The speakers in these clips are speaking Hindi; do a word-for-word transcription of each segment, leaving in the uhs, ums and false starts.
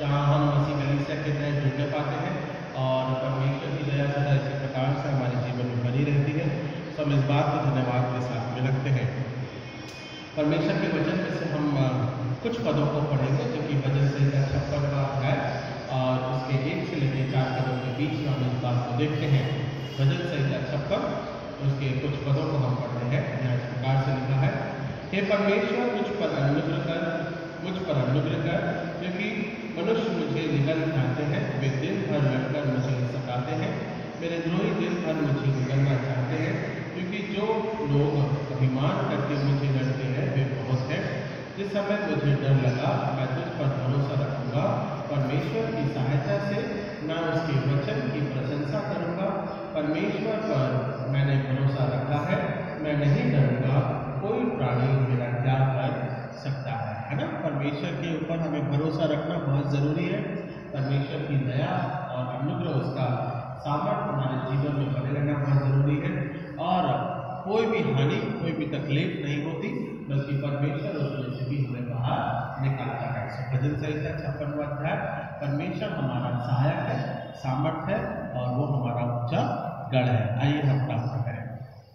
जहाँ हम मसीह कलीसिया के तहत जुड़ने पाते हैं और परमेश्वर की दया सदा इसी प्रकार से हमारे जीवन में बनी रहती है। तो हम इस बात को धन्यवाद के साथ में रखते हैं। परमेश्वर के वचन में से हम कुछ पदों को पढ़ेंगे जो कि भजन संहिता छप्पन का है और उसके एक से लेकर चार पदों के बीच में हम इस बात को देखते हैं। भजन संहिता छप्पन उसके कुछ पदों को हम पढ़ते हैं। यहाँ इस प्रकार से लिखा है, हे परमेश्वर मुझ पर अनुग्रह कर, मुझ पर अनुग्रह कर, क्योंकि मनुष्य मुझे निगल चाहते हैं। वे दिन भर लड़कर मुझे सताते हैं, मेरे द्रोही दिन भर मुझे निगलना चाहते हैं। क्योंकि जो लोग अभिमान करके मुझे लड़ते हैं वे बहुत हैं। जिस समय मुझे डर लगा मैं तुझ पर भरोसा रखूंगा। परमेश्वर की सहायता से मैं उसके वचन की प्रशंसा करूंगा। परमेश्वर पर मैंने भरोसा रखा है, मैं नहीं डरूंगा। कोई प्राणी मेरा क्या कर सकता है, है ना। परमेश्वर के ऊपर हमें भरोसा रखना बहुत ज़रूरी है। परमेश्वर की दया और अनुग्रह उसका सामर्थ्य हमारे जीवन में बने रहना बहुत ज़रूरी है। और कोई भी हानि, कोई भी तकलीफ नहीं होती, बल्कि परमेश्वर उसमें से भी हमें बाहर निकालता है। सो भजन संहिता छप्पनवां अध्याय, परमेश्वर हमारा सहायक है, सामर्थ्य है और वो हमारा ऊंचा गढ़ है। आइए हम प्रार्थना करें।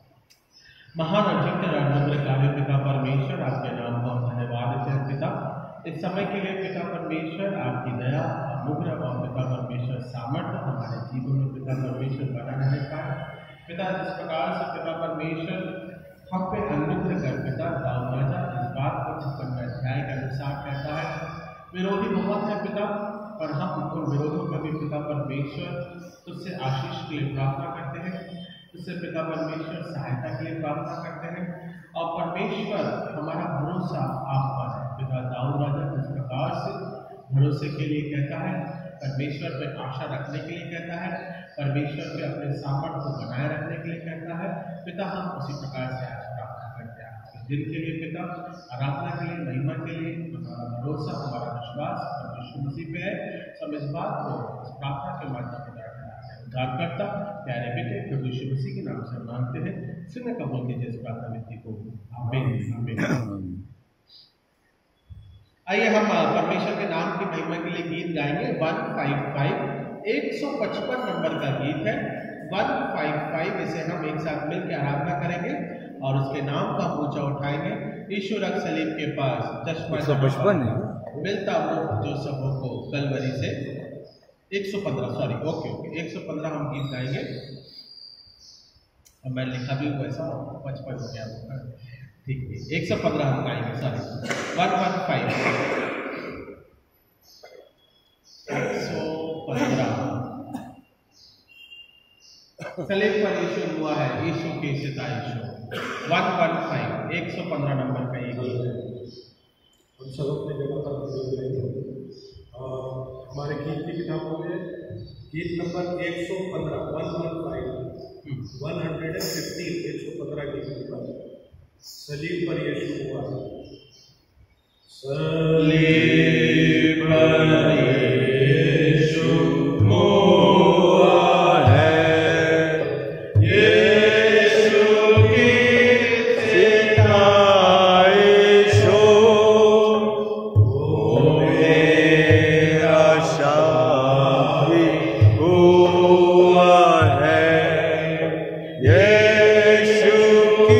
महान अक्षय अनुग्रहकारी पिता परमेश्वर, आपके नाम को हम धन्यवाद देते हैं पिता, इस समय के लिए पिता परमेश्वर। आपकी दया अनुग्रह और पिता परमेश्वर सामर्थ्य हमारे जीवन में पिता परमेश्वर बना रहने पाए पिता। जिस प्रकार से पिता परमेश्वर हम पे अनुग्रह कर पिता, दाऊद राजा इस बात को छप्पनवें अध्याय के अनुसार कहता है, विरोधी बहुत है पिता, पर हम उन विरोधों का भी पिता परमेश्वर तुझसे आशीष के लिए प्रार्थना करते हैं, तुझसे पिता परमेश्वर सहायता के लिए प्रार्थना करते हैं। और परमेश्वर हमारा भरोसा आप पर है पिता। दाऊद राजा जिस प्रकार से भरोसे के लिए कहता है, परमेश्वर पे आशा रखने के लिए कहता है, परमेश्वर पे अपने सामर्थ्य को बनाए रखने के लिए कहता है पिता, हम उसी प्रकार से आज प्रार्थना करते हैं आपके दिन के लिए पिता, आराधना के लिए, महिमा के लिए। हमारा भरोसा, हमारा विश्वास यीशु मसीह पे है। सब इस बात को इस प्रार्थना के माध्यम से उद्धारकर्ता प्यारे बेटे प्रभु यीशु मसीह के नाम से मांगते हैं, सुनने कबूल कीजिए इस प्रार्थना विधि को। आमीन आमीन। आइए हम परमेश्वर के नाम की महिमा के लिए गीत गाएंगे। वन फाइव फाइव एक सौ पचपन नंबर का गीत है। वन फाइव फाइव इसे हम एक साथ मिलकर आराधना करेंगे और उसके नाम का ऊंचा उठाएंगे। यीशु रख सलीब के पास चश्मा पचपन मिलता मुफ्त जो सबों को कलवरी से। एक सौ पंद्रह सॉरी ओके ओके एक सौ पंद्रह हम गीत गाएंगे। अब मैं लिखा भी हूँ ऐसा पचपन हो गया, ठीक है। एक सौ पंद्रह हम गाएंगे, सॉरी वन वन फाइव एक सौ पंद्रह। सलीब पर यीशु हुआ है, यीशु की सिताइश हो। वन वन फाइव एक सौ पंद्रह नंबर का ये गीत है। हम सब अपने जगह पर हमारे गीत की किताबों में गीत नंबर एक सौ पंद्रह one one five one hundred and fifteen एक सौ पंद्रह गीत नंबर। सलीब पर यीशु हुआ है, सलीब पर यीशु हुआ है, यीशु की सिताइश हो, मेरा शाफी हुआ है, यीशु की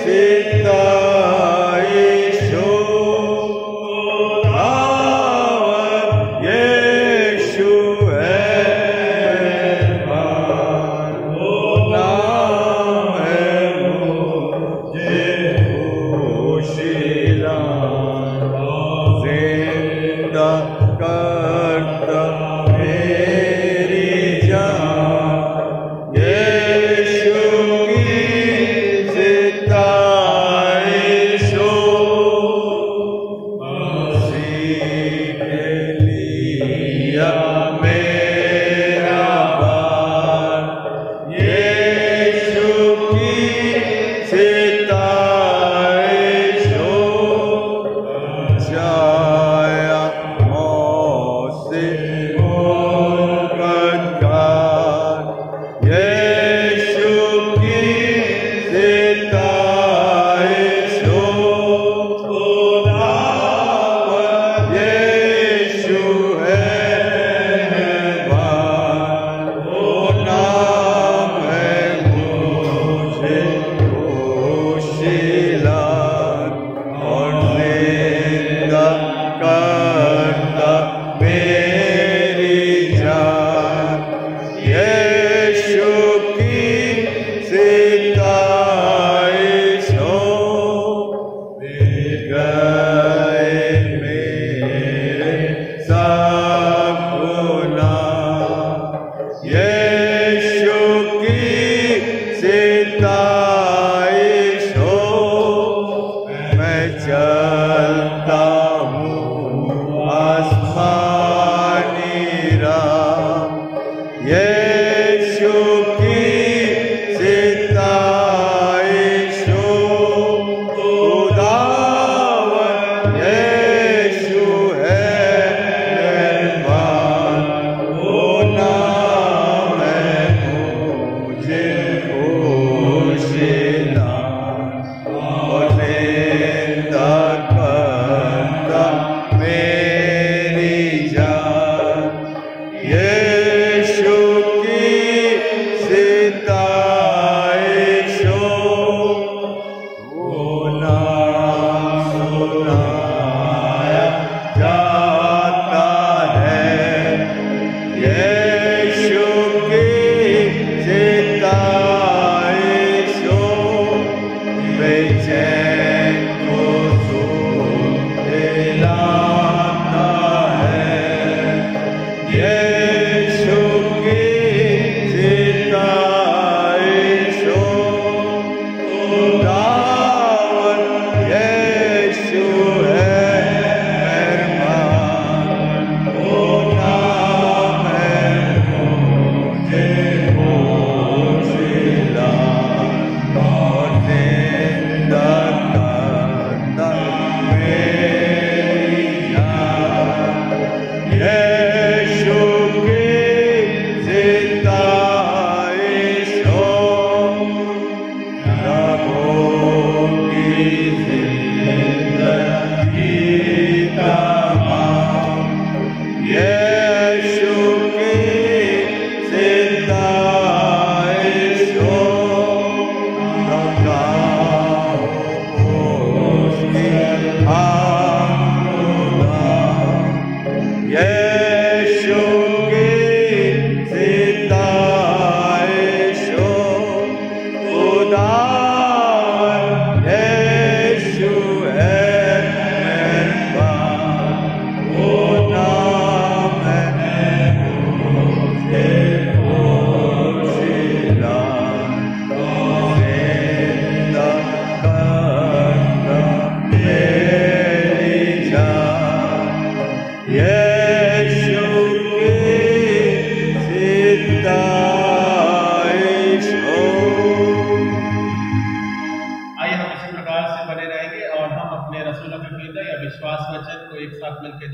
सिताइश हो।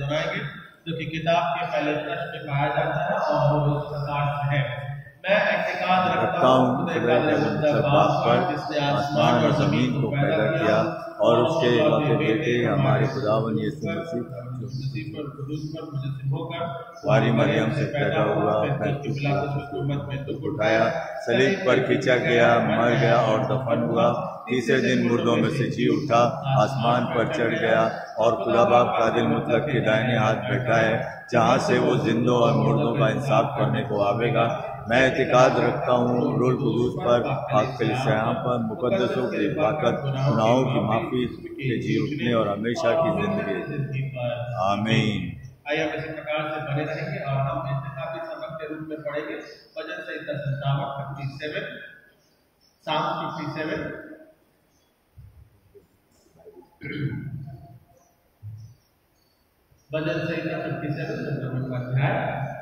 सुनाएंगे, जो कि किताब के पहले पृष्ठ पे पाया जाता है और वो इस प्रकार से है। मैं एतकाद रखता हूँ खुदा का मुद्दाबात पर, जिसने आसमान और जमीन को पैदा किया और उसके इकलौते बेटे हमारे खुदावन यीशु मसीह पर खुदूस पर मुजस्सिम होकर वारी मरियम से पैदा हुआ, पैंतीस हुकूमत में दुख उठाया, सलीब पर खींचा गया, मर गया और दफन हुआ, तीसरे दिन मुर्दों में से जी उठा, आसमान पर चढ़ गया और खुदा बाप कादिर मुतलक के दाहिने हाथ बैठा है, जहाँ से वो जिंदों और मुर्दों का इंसाफ करने को आवेगा। मैं एतकाद रखता हूँ रूहुल कुद्दूस पर, पाक कलीसिया पर, मुकद्दसों की हिफाजत, गुनाहों की माफ़ी के जी उठने और हमेशा की जिंदगी। आमीन। आइए हम इसी प्रकार से बने रहेंगे और हम इंतखाबी सबक के रूप में पढ़ेंगे भजन संहिता सत्तावन fifty seven psalm fifty seven भजन संहिता फिफ्टी सेवन संक्रमण का अध्याय।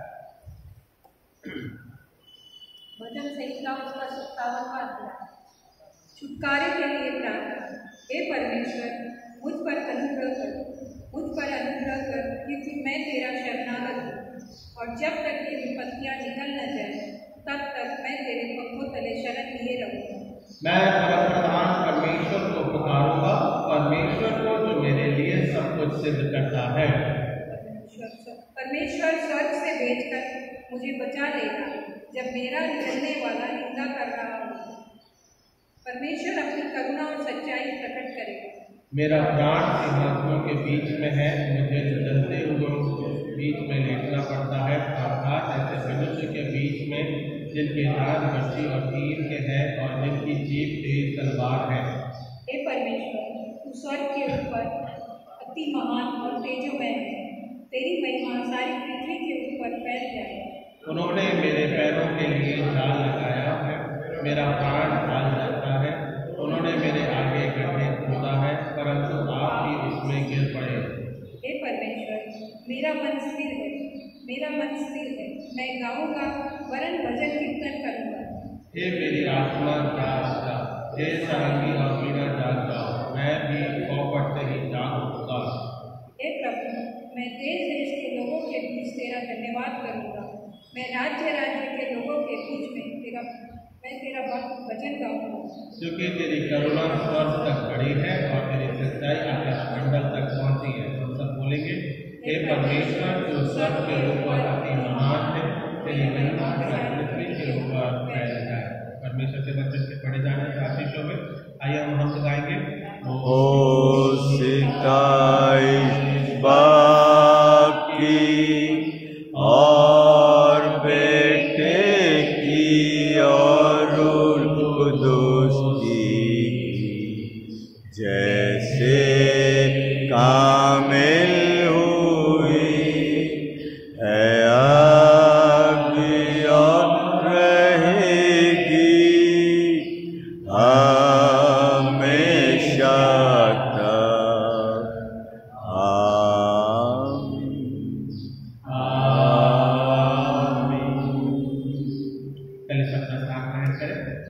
भजन संहिता उसका सत्तावनवां अध्याय। छुटकारे के लिए प्रार्थना। हे परमेश्वर, मुझ पर अनुग्रह कर, मुझ पर अनुग्रह कर, क्योंकि मैं तेरा शरणागत हूँ, और जब तक ये विपत्तियाँ निकल न जाए तब तक मैं तेरे पंखों तले शरण लिए रहूँगा। मैं परमप्रधान परमेश्वर को पुकारूंगा, परमेश्वर को जो मेरे लिए सब कुछ सिद्ध करता है। परमेश्वर स्वर्ग से भेजकर मुझे बचा लेगा जब मेरा जलने वाला निंदा कर रहा हो। परमेश्वर अपनी करुणा और सच्चाई प्रकट करेगा। मेरा प्राण सिंहासनों के बीच में है, मुझे जलते हुए बीच में लेटना पड़ता है, अर्थात ऐसे मनुष्य के बीच में जिनके दांत बच्ची और तीर के हैं और जिनकी जीभ तेज तलवार है। हे परमेश्वर, तू स्वर्ग के ऊपर अति महान और तेजोमय है, तेरी महिमा सारी पृथ्वी के ऊपर फैल जाए। उन्होंने मेरे पैरों के लिए जाल लगाया है, मेरा प्राण ढाल जाता है। उन्होंने मेरे आगे गड्ढे खोदा है, परंतु आप ही उसमें गिर पड़े। हे परमेश्वर, मेरा मन स्थिर है, मेरा मन स्थिर है, मैं गाऊंगा वरन भजन कीर्तन करूंगा। हे मेरी आत्मा जाग जा, हे सारंगी और वीणा जाग जाओ, मैं भी चौपट से ही जाग उठूंगा। हे प्रभु, मैं देश देश के लोगों के बीच तेरा धन्यवाद करूंगा, मैं राज्य राज्य के लोगों के बीच में तेरा मैं तेरा भजन गाऊंगा। क्योंकि तेरी करुणा स्वर्ग तक बढ़ी है और तेरी सच्चाई आकाश मंडल तक पहुंची है। हम सब बोलेंगे, हे परमेश्वर, जो स्वर्ग के ऊपर अति महान है, तेरी महिमा पृथ्वी के ऊपर फैल जाए। परमेश्वर के वचन के पढ़े जाने से आशीषों में आइए हम हम गाएंगे। ओ सिताई बाप की और बेटे की और रूहुल कुद्दूस की, जैसे कामिल हुई है अभी और रहेगी हमेशा तक। आमीन। पहले शब्द साथ ग्रहण करें।